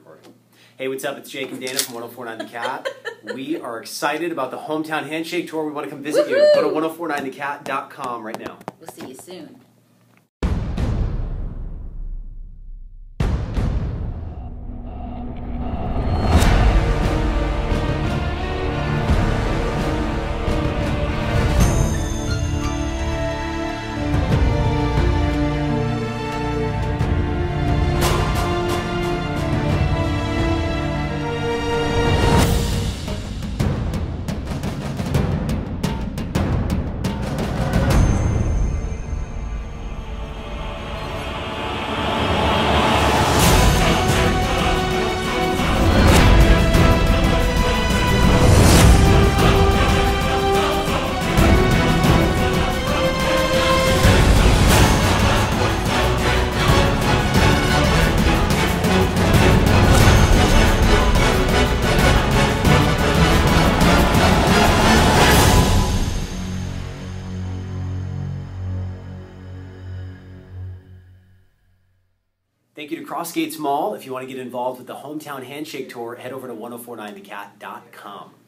recording. Hey, what's up? It's Jake and Dana from 1049 The Cat. We are excited about the Hometown Handshake Tour. We want to come visit you. Go to 1049thecat.com right now. We'll see you soon. Thank you to Crossgates Mall. If you want to get involved with the Hometown Handshake Tour, head over to 1049thecat.com.